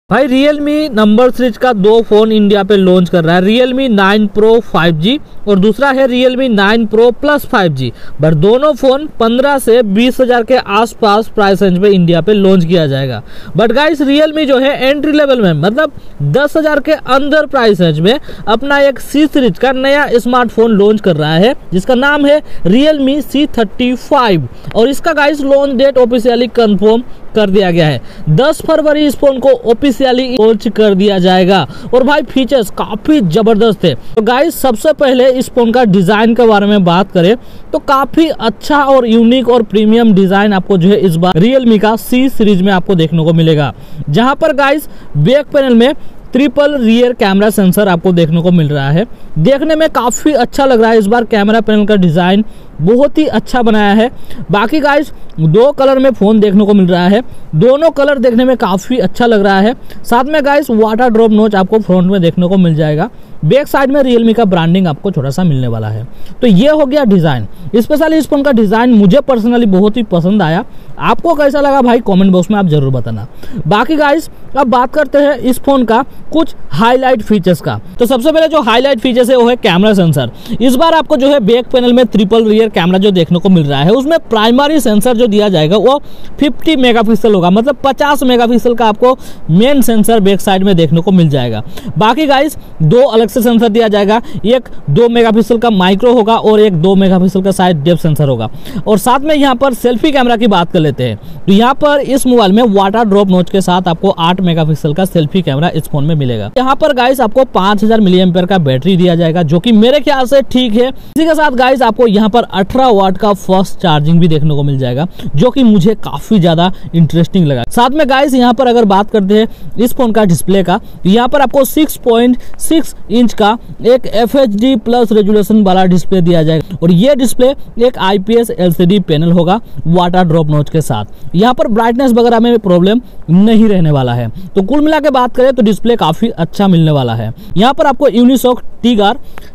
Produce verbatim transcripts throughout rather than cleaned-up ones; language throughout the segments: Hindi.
भाई रियलमी नंबर सीरीज का दो फोन इंडिया पे लॉन्च कर रहा है, Realme nine pro five G और दूसरा है Realme nine pro plus five G. But दोनों फोन पंद्रह से बीस हजार के आसपास प्राइस रेंज पे इंडिया पे लॉन्च किया जाएगा। बट गाइस रियलमी जो है एंट्री लेवल में मतलब दस हजार के अंदर प्राइस रेंज में अपना एक सी सीरीज का नया स्मार्टफोन लॉन्च कर रहा है जिसका नाम है रियलमी सी थर्टी फाइव और इसका guys launch date officially confirm कर दिया गया है। दस फरवरी इस फोन को ऑफिशियली लॉन्च कर दिया जाएगा और भाई फीचर्स काफी जबरदस्त है। तो गाइस सबसे पहले इस फोन का डिजाइन के बारे में बात करें तो काफी अच्छा और यूनिक और प्रीमियम डिजाइन आपको जो है इस बार रियलमी का सी सीरीज में आपको देखने को मिलेगा, जहां पर गाइस बैक पैनल में ट्रिपल रियर कैमरा सेंसर आपको देखने को मिल रहा है। देखने में काफी अच्छा लग रहा है, इस बार कैमरा पैनल का डिजाइन बहुत ही अच्छा बनाया है। बाकी गाइस दो कलर में फोन देखने को मिल रहा है, दोनों कलर देखने में काफी अच्छा लग रहा है। साथ में गाइस वाटर ड्रॉप नोच आपको फ्रंट में देखने को मिल जाएगा। बैक साइड में रियलमी का ब्रांडिंग आपको छोटा सा मिलने वाला है। तो ये हो गया डिजाइन, स्पेशली इस फोन का डिजाइन मुझे पर्सनली बहुत ही पसंद आया। आपको कैसा लगा भाई कमेंट बॉक्स में आप जरूर बताना। बाकी गाइस अब बात करते हैं इस फोन का कुछ हाईलाइट फीचर्स का। तो सबसे पहले जो हाईलाइट फीचर्स है वो है कैमरा सेंसर। इस बार आपको जो है बैक पैनल में ट्रिपल रियर कैमरा जो देखने को मिल रहा है उसमें प्राइमरी सेंसर जो दिया जाएगा वो पचास मेगापिक्सल होगा, मतलब पचास मेगापिक्सल का आपको मेन सेंसर बैक साइड में देखने को मिल जाएगा। बाकी गाइस दो अलग से सेंसर दिया जाएगा, एक दो मेगापिक्सल का माइक्रो होगा और एक दो मेगापिक्सल का साइड डेप्थ सेंसर होगा। और साथ में यहाँ पर सेल्फी कैमरा की बात कर लेते हैं तो यहाँ पर इस मोबाइल में वाटर ड्रॉप नोच के साथ आपको आठ मेगापिक्सल का सेल्फी कैमरा इस फोन में मिलेगा। यहाँ पर गाइस आपको पांच हजार मिली एम्पियर का बैटरी दिया जाएगा जो कि मेरे ख्याल से ठीक है। इसी के साथ गाइस आपको यहाँ पर अठारह वाट का फास्ट चार्जिंग भी देखने को मिल जाएगा जो कि मुझे काफी ज्यादा इंटरेस्टिंग लगा। साथ में गाइस यहाँ पर अगर बात करते हैं इस फोन का डिस्प्ले का, यहाँ पर आपको छह पॉइंट छह इंच का एक F H D plus resolution वाला डिस्प्ले दिया जाएगा और ये डिस्प्ले एक I P S L C D panel होगा वाटर ड्रॉप नोच के साथ। यहाँ पर ब्राइटनेस वगैरह में प्रॉब्लम नहीं रहने वाला है। तो कुल मिला के बात करें तो डिस्प्ले काफी अच्छा मिलने वाला है। यहाँ पर आपको Unisoc tiger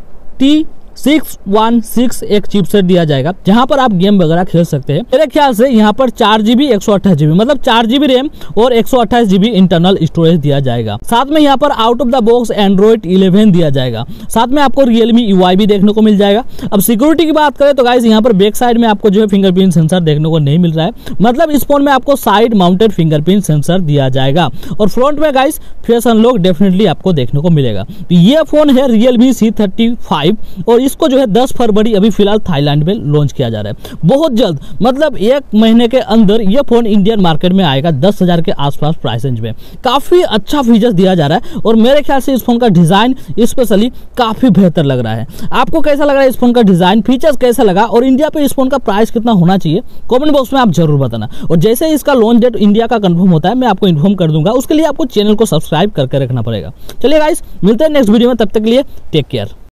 T six one six एक चिपसेट दिया जाएगा जहां पर आप गेम वगैरह खेल सकते हैं। मेरे ख्याल से यहाँ पर चार जीबी एक सौ अट्ठाईस जीबी मतलब चार जीबी रैम और एक सौ अट्ठाईस जीबी इंटरनल स्टोरेज दिया जाएगा। साथ में यहाँ पर out of the box Android eleven दिया जाएगा। साथ में आपको रियलमी यू आई भी देखने को मिल जाएगा। अब सिक्योरिटी की बात करें तो गाइस यहाँ पर बैक साइड में आपको जो है फिंगरप्रिंट सेंसर देखने को नहीं मिल रहा है, मतलब इस फोन में आपको साइड माउंटेड फिंगरप्रिंट सेंसर दिया जाएगा। और फ्रंट में गाइस फेस अनलॉक डेफिनेटली आपको देखने को मिलेगा। तो ये फोन है रियलमी सी थर्टी फाइव और इसको जो है दस फरवरी अभी फिलहाल थाईलैंड में लॉन्च किया जा रहा है। बहुत जल्द मतलब एक महीने के अंदर ये फोन इंडियन मार्केट में आएगा दस हजार के आसपास प्राइस रेंज में। काफी अच्छा फीचर्स दिया जा रहा है और मेरे ख्याल से इस फोन का डिजाइन स्पेशली काफी बेहतर लग रहा है। आपको कैसा लग रहा है इस फोन का डिजाइन, फीचर्स कैसा लगा और इंडिया पे इस फोन का प्राइस कितना होना चाहिए कमेंट बॉक्स में आप जरूर बताना। और जैसे इसका लॉन्च डेट इंडिया का कंफर्म होता है मैं आपको इन्फॉर्म कर दूंगा, उसके लिए आपको चैनल को सब्सक्राइब करके रखना पड़ेगा। चलिए गाइस मिलते हैं नेक्स्ट वीडियो में, तब तक के लिए टेक केयर।